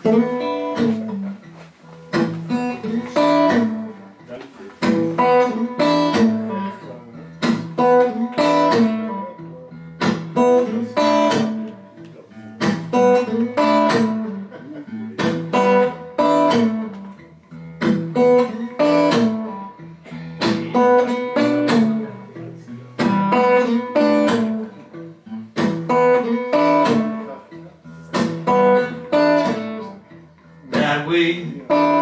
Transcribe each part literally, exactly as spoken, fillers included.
That way,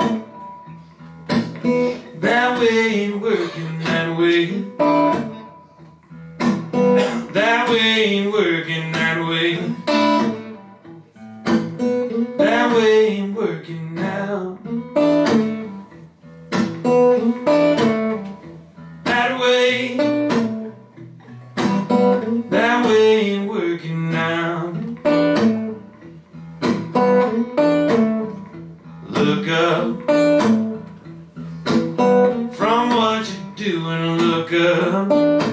that way ain't working that way. That way ain't working that way. That way ain't working now. That way, that way ain't working now. Look up from what you're doing, look up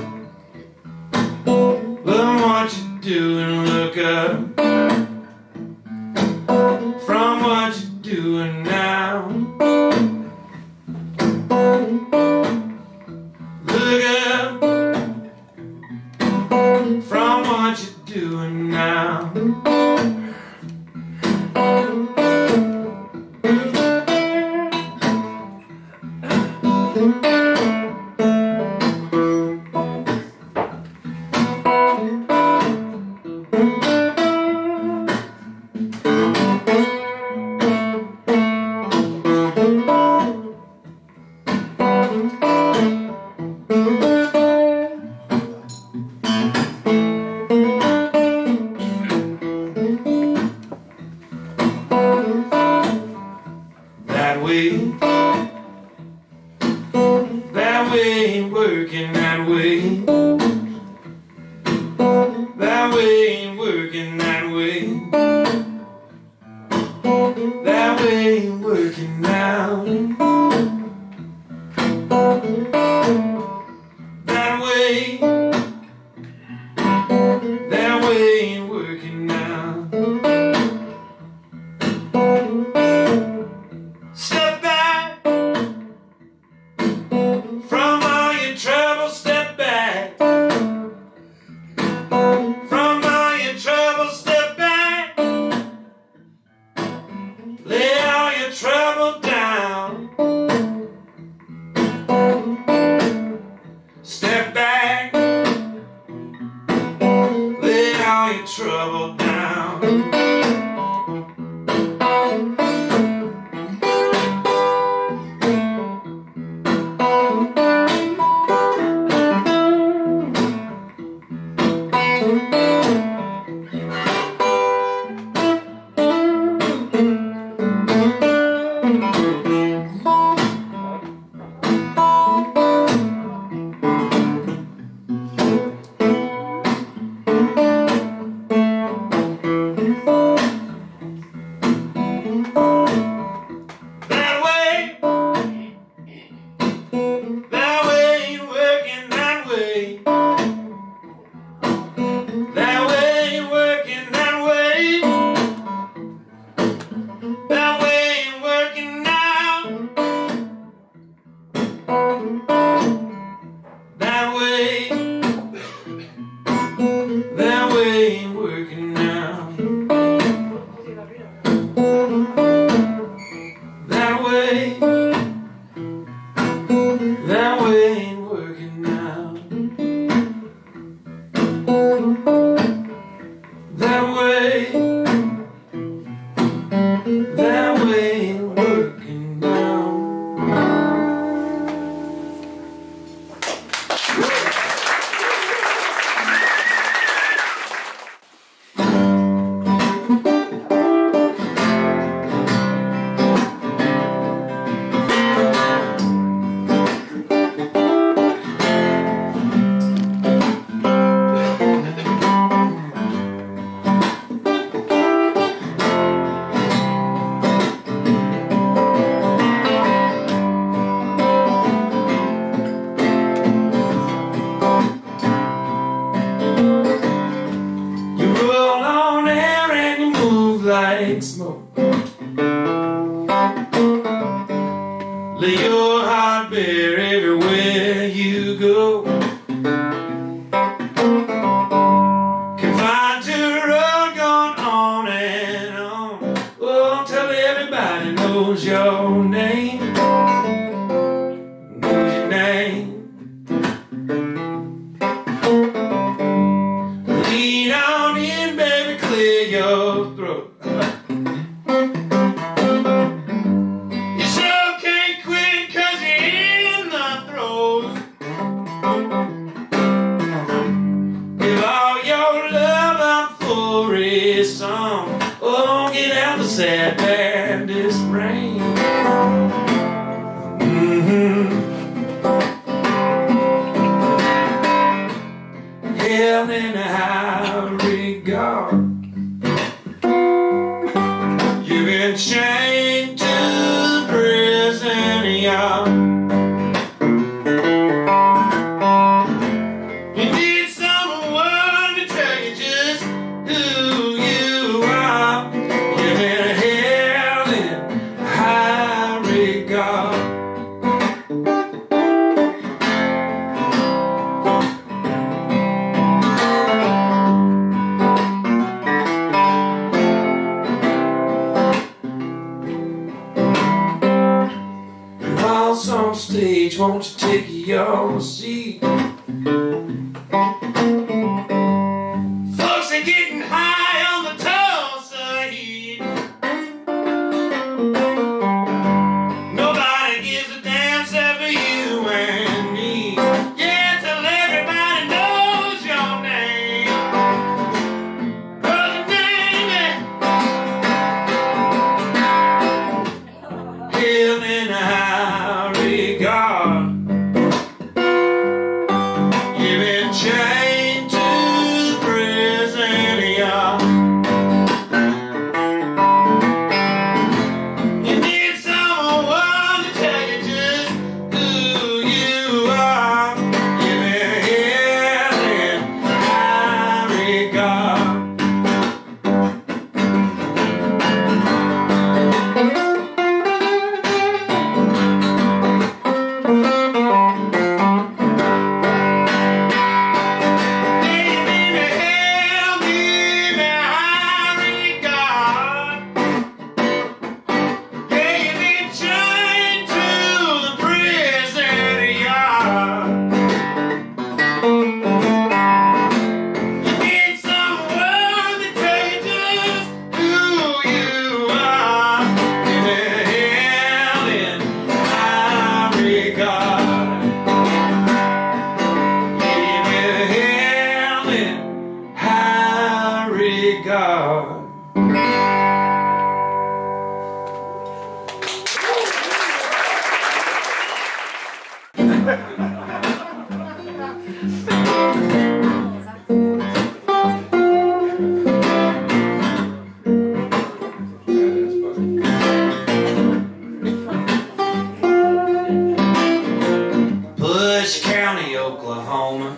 from what you're doing, look up from what you're doing now. Look up from what you're doing now. That way, that way ain't working that way. That way ain't working that way. That way ain't working now. That way, that way ain't working now. Step back from all your trouble, step back from all your trouble, step back. Lay all your trouble down. Step back, lay all your trouble down. That way, that way ain't working now. That way, that way ain't working now. That way, that way ain't working now. Lay your heart bare everywhere you go. Confined to the road, going on and on. Oh, tell everybody knows your name. Knows your name. Lean on in, baby, clear your throat. You sure can't quit 'cause you're in the throes. Give all your love up for a song. Oh, get out the sad Baptist rain. Mm-hmm. Held in a high regard. You've been chained to the prison yard. You need someone to tell you just who you are. You've been held in high regard. On stage, won't you take your seat? Folks are getting high on the Tulsa heat. Nobody gives a damn except for you and me. Yeah, till everybody knows your name. Brother Davey, held in a high regard. You've been chained to the prison yard. You need someone to tell you just who you are. You've been held in high regard. God. Bush County, Oklahoma.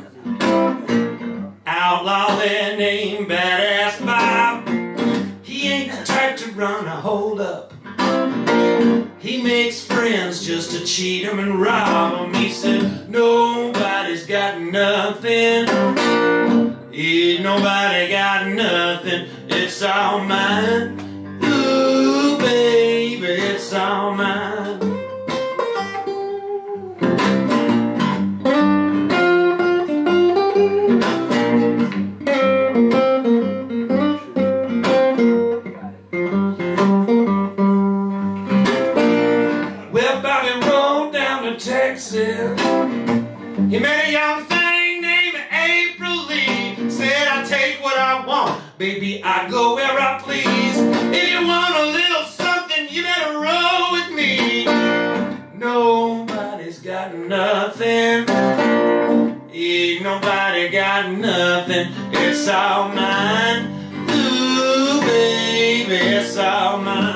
Outlaw there named Badass Bob. He ain't the type to run a hold up. He makes friends just to cheat 'em and rob 'em. He said nobody's got nothing. Ain't nobody got nothing. It's all mine. Ooh, baby, it's all mine. Texas. He met a young thing named April Lee. Said, I take what I want, baby, I go where I please. If you want a little something, you better roll with me. Nobody's got nothing. Ain't nobody got nothing. It's all mine. Ooh, baby, it's all mine.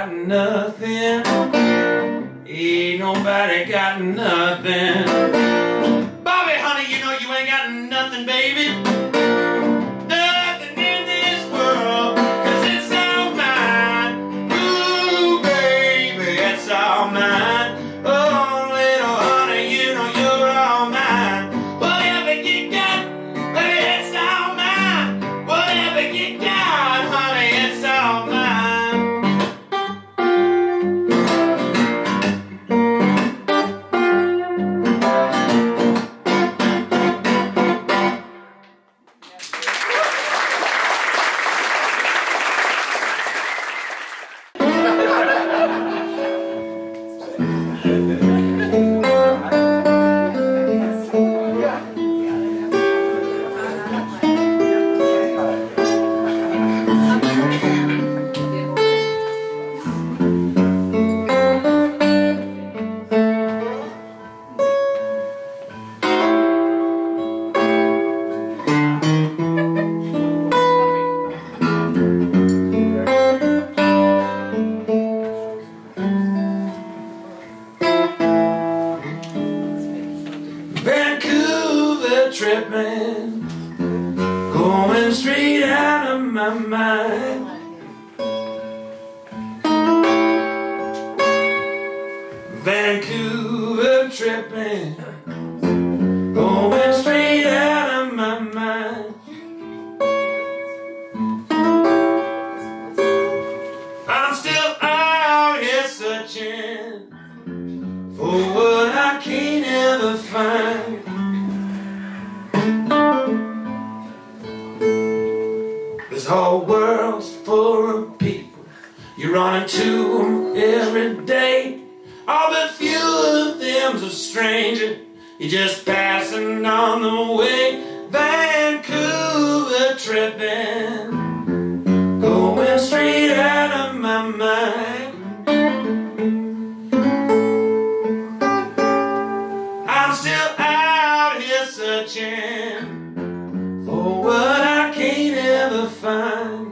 got nothing. Ain't nobody got nothing. Bobby, honey, you know you ain't got nothing, baby. Nothing in this world, 'cause it's all mine. Ooh, baby, it's all mine. Oh, little honey, you know you're all mine. Whatever you got, baby, it's all mine. Whatever you got, honey, it's all mine. Tripping, going straight out of my mind. Vancouver tripping, going straight out of my mind. I'm still out here searching for what I can't ever find. This whole world's full of people, you run into them every day. All but few of them's a stranger, you're just passing on the way. Vancouver tripping, going straight out of my mind. I'm still out here searching for what I can't ever find.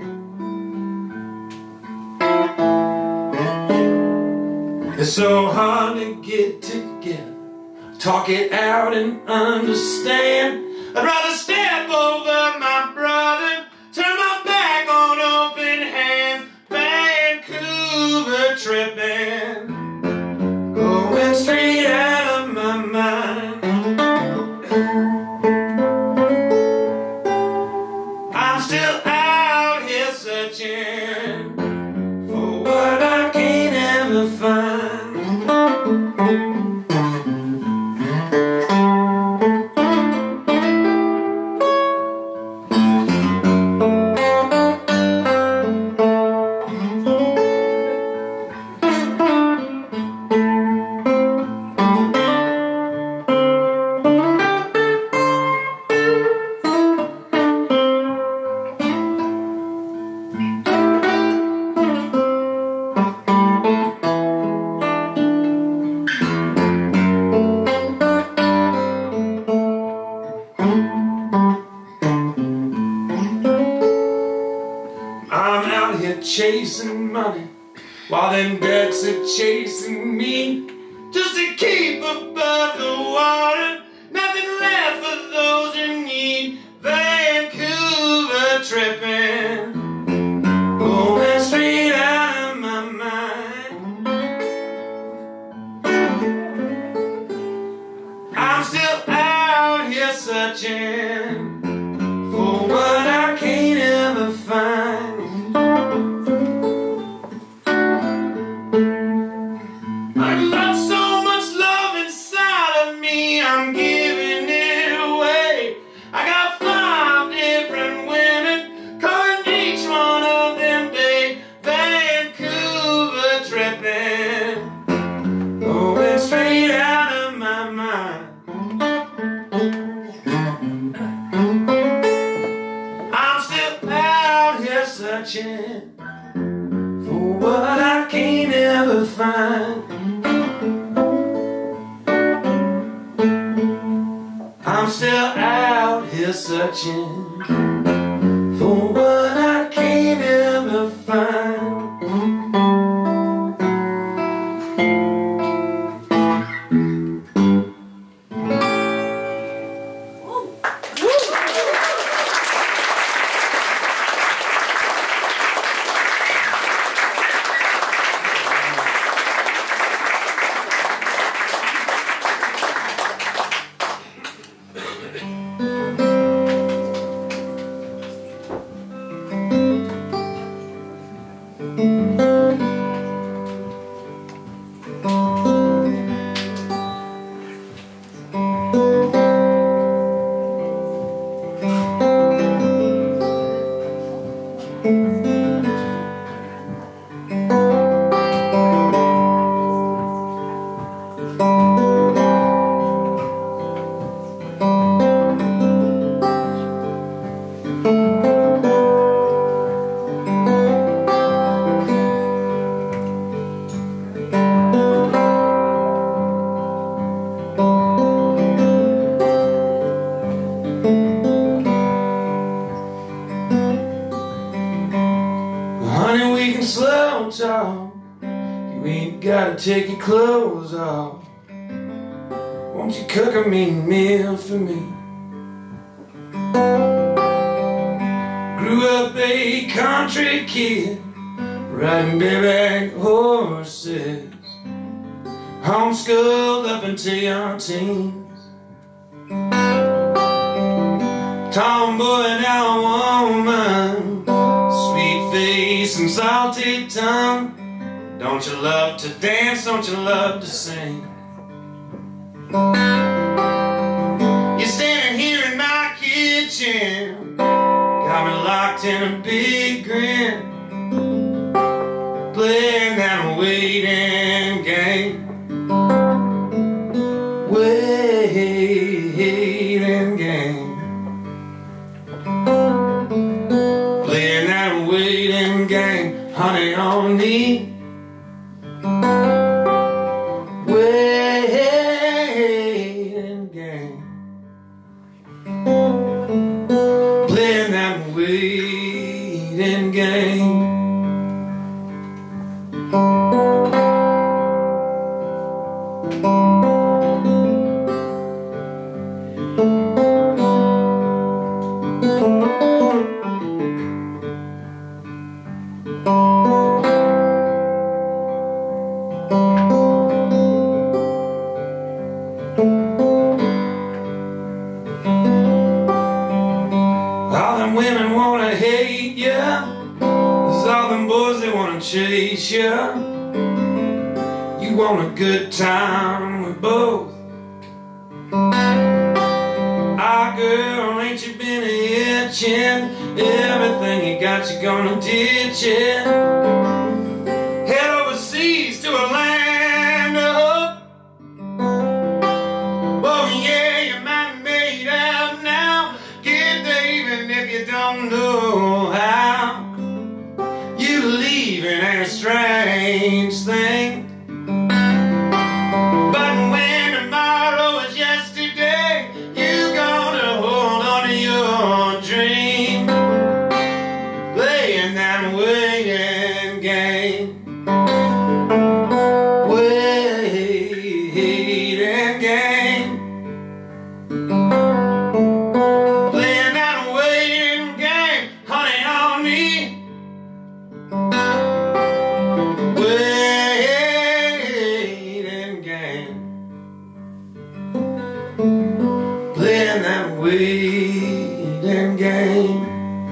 It's so hard to get together, talk it out and understand. I'd rather step over my brother, turn my back on open hands. Vancouver tripping, going straight out of my mind. I'm still out here searching for what I can't ever find. I'm out here chasing money while them ducks are chasing me, just to keep above the water, nothing left for those in need. Vancouver tripping, going straight out of my mind. I'm still out here searching for what I can't ever find. I've got so much love inside of me, I'm giving it away. I got five different women, calling each one of them babe. Vancouver tripping, going straight out of my mind. I'm still out here searching for what I can't ever find. I'm still out here searching for what I can't ever find. don't talk, you ain't gotta take your clothes off. Won't you cook a mean meal for me? Grew up a country kid, riding bareback horses, homeschooled up until your teens. Tomboy, now a woman, sweet face and salty tongue. Don't you love to dance, don't you love to sing? You're standing here in my kitchen, got me locked in a big grin, playing that waiting game. Waiting game. Playing that waiting game, honey, on me. Waiting game. Playing that waiting game. All them women wanna hate ya, there's all them boys they wanna chase ya. You want a good time with both. Ah, girl, ain't you been itching? Everything you got, you gonna ditch it. Head overseas to a land of hope. Oh yeah, your mind made up now. Get there even if you don't know how. You leaving ain't a strange thing, but when tomorrow is yesterday, you gonna hold on to your dream. Playing that waiting game. Waiting game. Playing that waiting game, honey, on me. Waiting game. Playing that waiting game.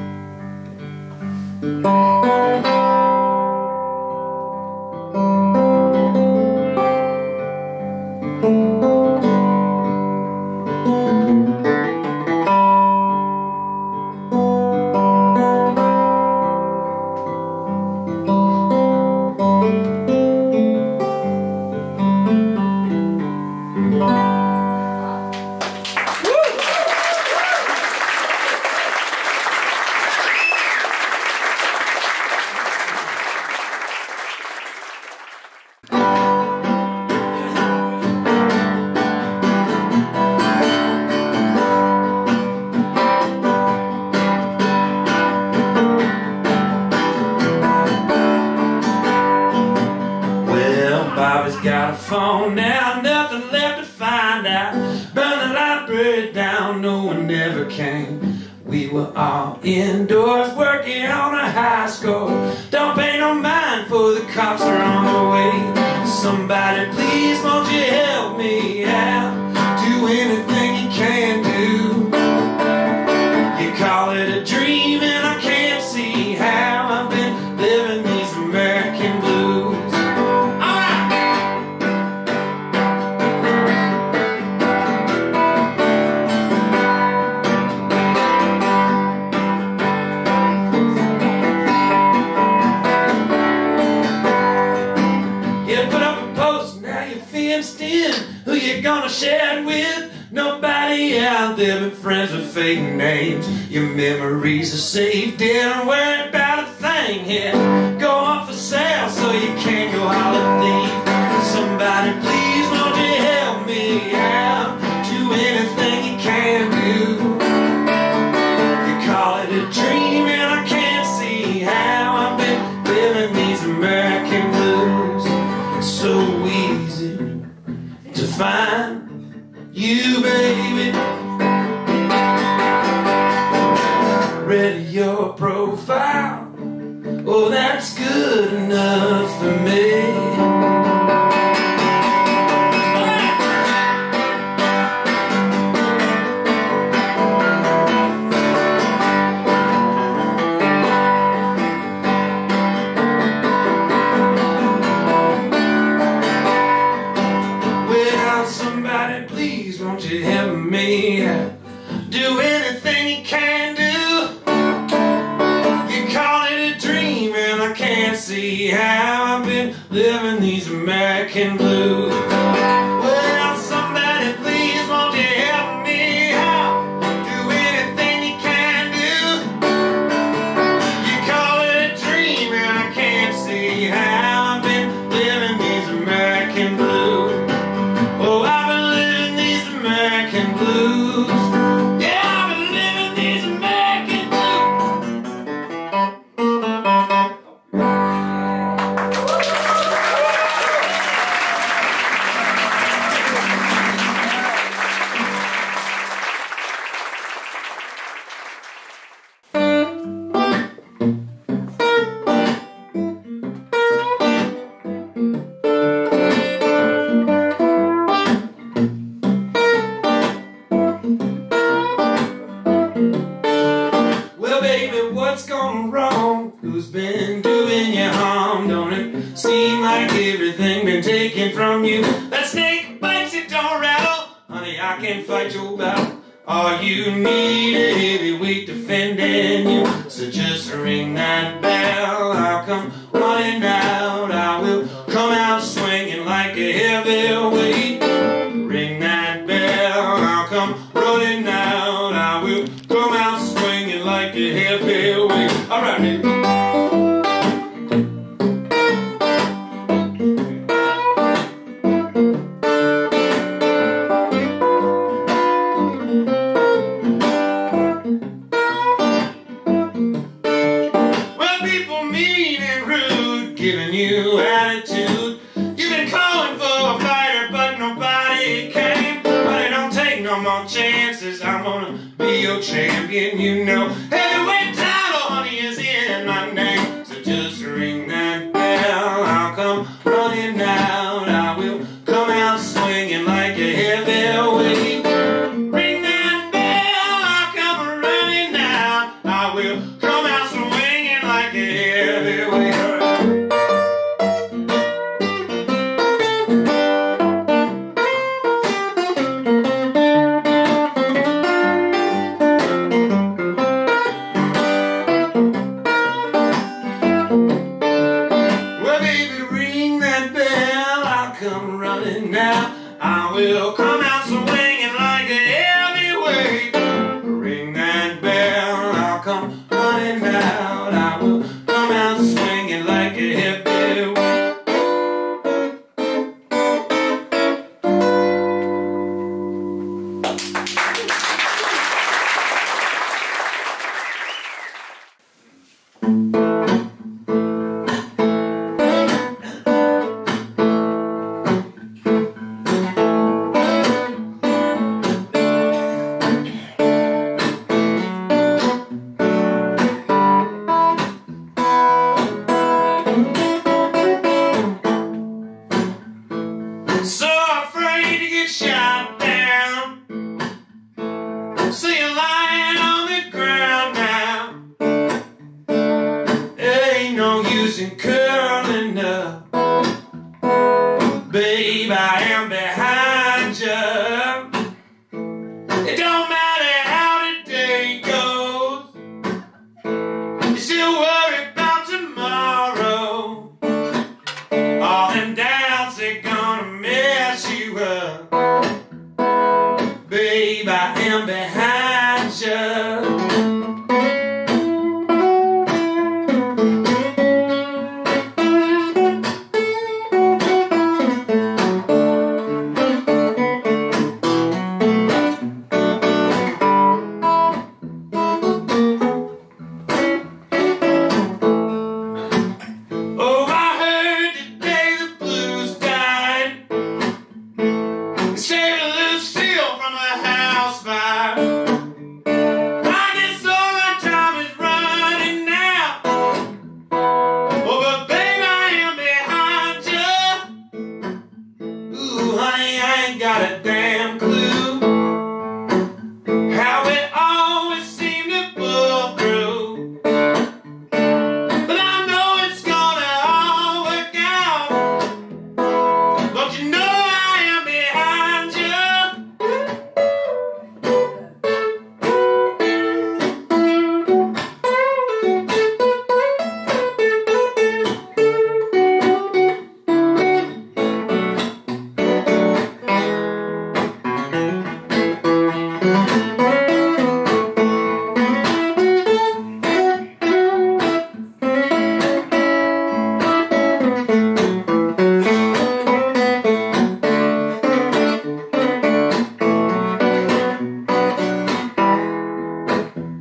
Bobby's got a phone now, nothing left to find out. Burn the library down, no one ever came. We were all indoors working on a high score. Don't pay no mind for the cops are on the way. Somebody please won't you help me out? Do anything you can do. You call it a dream and I can't see how. I've been living these American blues. Who you gonna share it with? Nobody out there but friends with fake names. Your memories are safe, don't worry about a thing here. Go off for sale so you can't go holler thief. Somebody please won't you help me out? Do anything you can do. You call it a dream and I can't see how. I've been living these American read your profile. Oh, that's good enough for me. Somebody, please, won't you help me do anything you can do? You call it a dream and I can't see how I've been living these American blues. Well, somebody, please, won't you help me out? Do anything you can do. You call it a dream and I can't see how I've been living these American blues. Oh, I've been living these American blues. Yeah, I've been living these American what's gone wrong? Who's been doing you harm? Don't it seem like everything been taken from you? That snake bites, it don't rattle. Honey, I can fight your battle. All you need a heavyweight defending you. So just ring that bell. I'll come running out. I will come out swinging like a heavyweight. Ring that bell. I'll come running out. I will come out swinging like a heavyweight. All right, baby. Well, people mean and rude, giving you attitude. You've been calling for a fighter, but nobody came. But it don't take no more chances. I'm gonna be your champion, you know. Heavyweight title, honey, is in my name. So just ring that bell. I'll come running out. I will come out swinging like a heavyweight. Ring that bell. I'll come running out. I will come out swinging like a heavyweight. Come running now. I will come out swinging like a heavyweight. Ring that bell. I'll come running out. I will come out swinging like a heavyweight. So afraid to get shot down. See you lying on the ground now. There ain't no use in curling up. Babe, I am behind you. It don't matter how the day goes. You still worry about tomorrow. All them doubts, they're gonna mess you up. Babe, I am behind you. Saved Lucille from a house fire.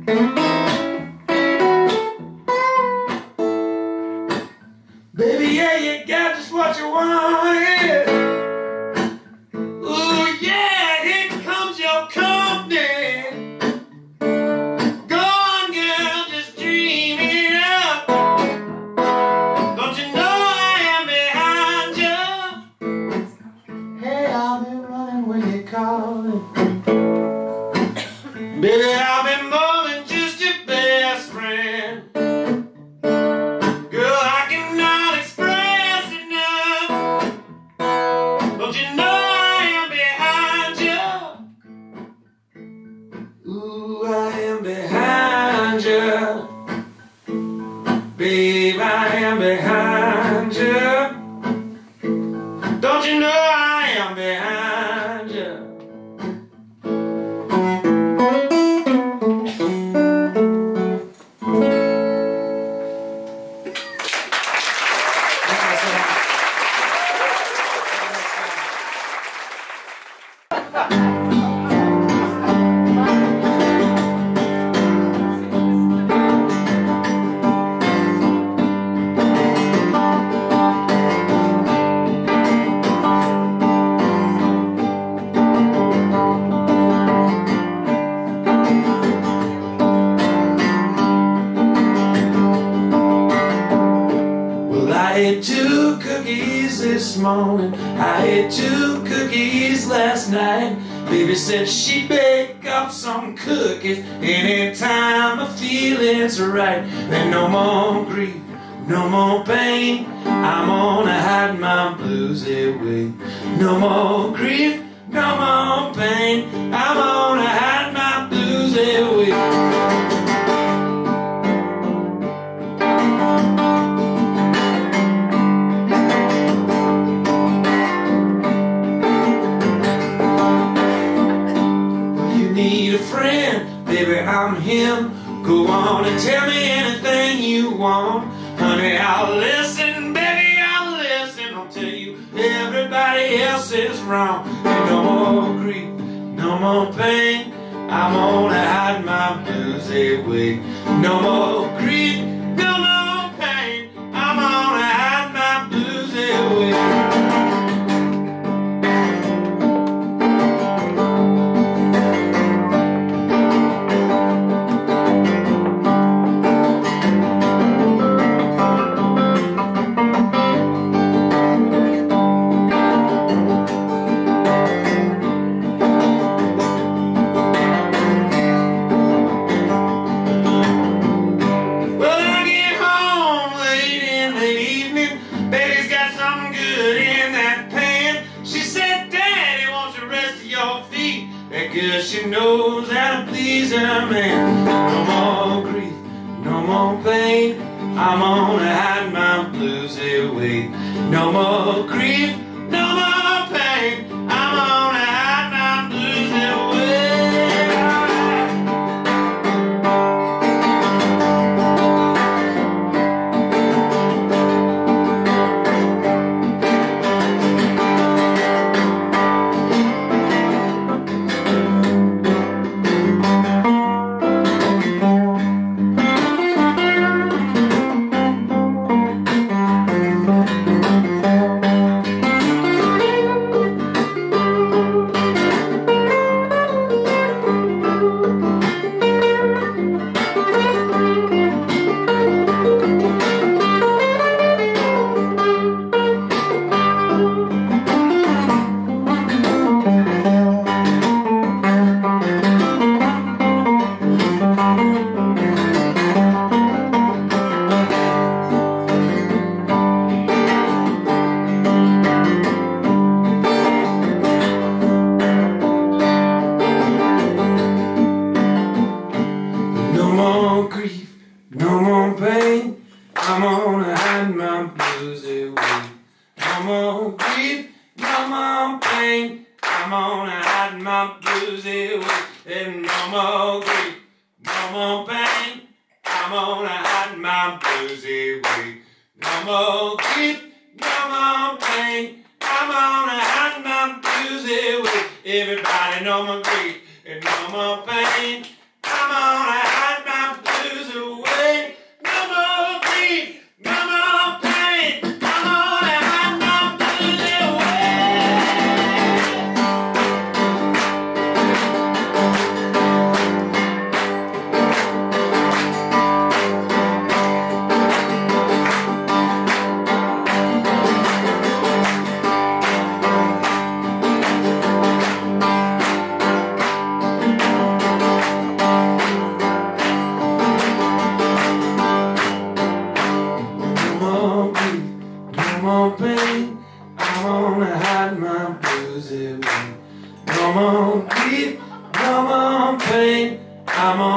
Baby, yeah, you got just what you wanted. Ooh, yeah, here comes your company. Go on, girl, just dream it up. Don't you know I am behind you? Hey, I'll be running when you're calling. Baby, I'll be more than just your best friend. Girl, I cannot express enough. Don't you know I am behind you? Ooh, I am behind you. Babe, I am behind you. Don't you know I am behind you? I ate two cookies this morning, I ate two cookies last night. Baby said she'd bake up some cookies anytime my feelings are right. Then no more grief, no more pain, I'm gonna hide my blues away. No more grief, no more pain, I'm gonna hide my blues away. Need a friend, baby, I'm him. Go on and tell me anything you want. Honey, I'll listen, baby, I'll listen. I'll tell you everybody else is wrong. And no more grief, no more pain, I'm gonna hide my blues away. No more grief, no more pain, I'm gonna hide my blues away. Because she knows how to please her man. No more grief, no more pain, I'm gonna hide my blues away. No more grief, no more pain, I'm gonna hide my blues away. No more pain, I'm gonna hide my blues away. No more grief, no more pain, I'm gonna hide my blues away. And no more grief, no more pain, I'm gonna hide my blues away. No more grief, no more pain, I'm gonna hide my blues away. Everybody, no more grief and no more pain, I'm gonna hide my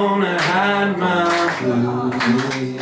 gonna hide my blues.